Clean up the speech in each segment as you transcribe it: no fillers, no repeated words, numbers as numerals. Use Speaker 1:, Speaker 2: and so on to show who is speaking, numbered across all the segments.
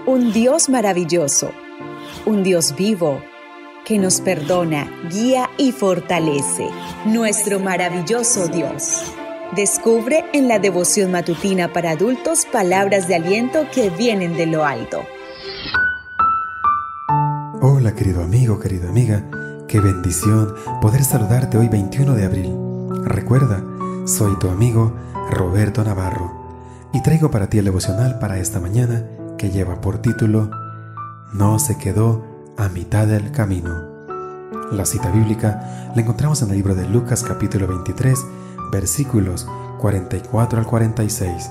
Speaker 1: Un Dios maravilloso, un Dios vivo, que nos perdona, guía y fortalece. Nuestro maravilloso Dios. Descubre en la devoción matutina para adultos palabras de aliento que vienen de lo alto.
Speaker 2: Hola querido amigo, querida amiga, qué bendición poder saludarte hoy 21 de abril. Recuerda, soy tu amigo Roberto Navarro y traigo para ti el devocional para esta mañana que lleva por título No se quedó a mitad del camino. La cita bíblica la encontramos en el libro de Lucas capítulo 23, versículos 44 al 46.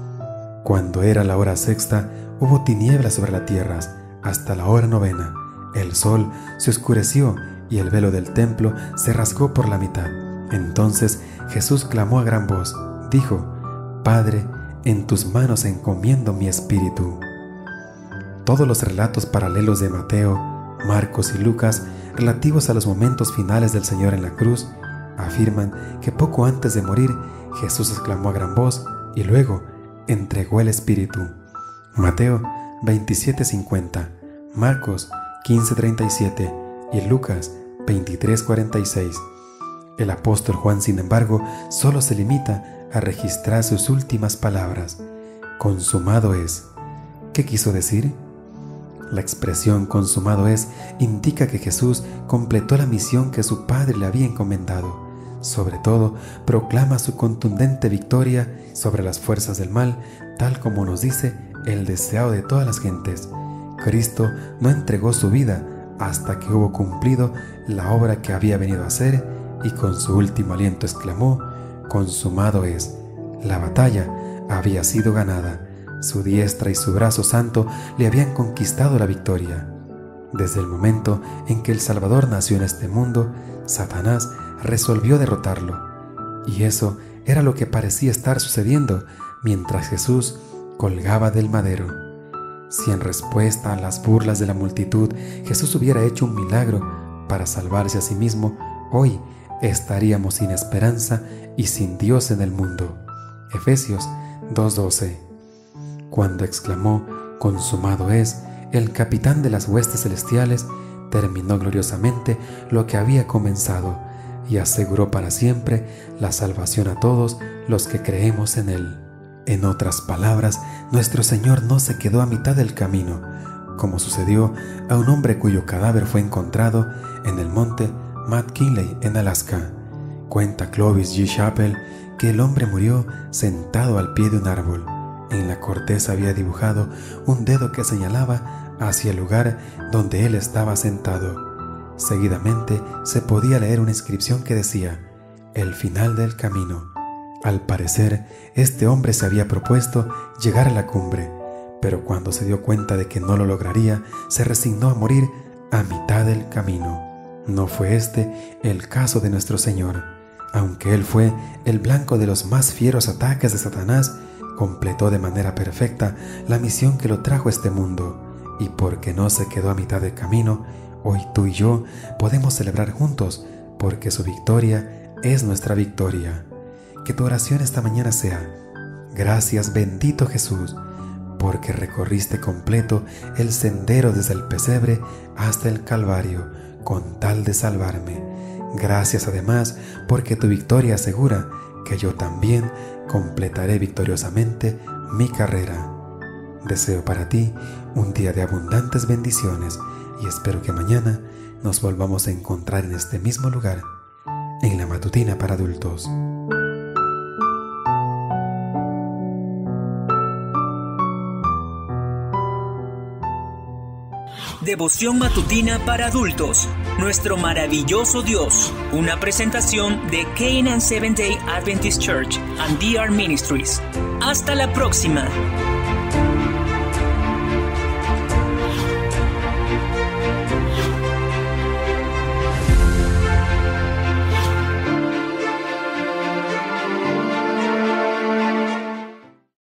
Speaker 2: Cuando era la hora sexta, hubo tinieblas sobre la tierra hasta la hora novena. El sol se oscureció y el velo del templo se rasgó por la mitad. Entonces Jesús clamó a gran voz, dijo: Padre, en tus manos encomiendo mi espíritu. Todos los relatos paralelos de Mateo, Marcos y Lucas relativos a los momentos finales del Señor en la cruz afirman que poco antes de morir Jesús exclamó a gran voz y luego entregó el espíritu. Mateo 27:50, Marcos 15:37 y Lucas 23:46. El apóstol Juan, sin embargo, solo se limita a registrar sus últimas palabras: consumado es. ¿Qué quiso decir? La expresión consumado es indica que Jesús completó la misión que su Padre le había encomendado. Sobre todo, proclama su contundente victoria sobre las fuerzas del mal, tal como nos dice el deseado de todas las gentes. Cristo no entregó su vida hasta que hubo cumplido la obra que había venido a hacer y con su último aliento exclamó: consumado es. La batalla había sido ganada. Su diestra y su brazo santo le habían conquistado la victoria. Desde el momento en que el Salvador nació en este mundo, Satanás resolvió derrotarlo. Y eso era lo que parecía estar sucediendo mientras Jesús colgaba del madero. Si en respuesta a las burlas de la multitud Jesús hubiera hecho un milagro para salvarse a sí mismo, hoy estaríamos sin esperanza y sin Dios en el mundo. Efesios 2:12. Cuando exclamó consumado es, el capitán de las huestes celestiales terminó gloriosamente lo que había comenzado y aseguró para siempre la salvación a todos los que creemos en él. En otras palabras, nuestro Señor no se quedó a mitad del camino, como sucedió a un hombre cuyo cadáver fue encontrado en el monte McKinley en Alaska. Cuenta Clovis G. Chappell que el hombre murió sentado al pie de un árbol. En la corteza había dibujado un dedo que señalaba hacia el lugar donde él estaba sentado. Seguidamente se podía leer una inscripción que decía: el final del camino. Al parecer, este hombre se había propuesto llegar a la cumbre, pero cuando se dio cuenta de que no lo lograría, se resignó a morir a mitad del camino. No fue este el caso de nuestro Señor. Aunque Él fue el blanco de los más fieros ataques de Satanás, completó de manera perfecta la misión que lo trajo a este mundo, y porque no se quedó a mitad del camino, hoy tú y yo podemos celebrar juntos, porque su victoria es nuestra victoria. Que tu oración esta mañana sea: gracias bendito Jesús, porque recorriste completo el sendero desde el pesebre hasta el Calvario, con tal de salvarme. Gracias además porque tu victoria asegura que yo también completaré victoriosamente mi carrera. Deseo para ti un día de abundantes bendiciones y espero que mañana nos volvamos a encontrar en este mismo lugar, en la matutina para adultos.
Speaker 3: Devoción matutina para adultos. Nuestro maravilloso Dios. Una presentación de Canaan Seventh Day Adventist Church and DR Ministries. Hasta la próxima.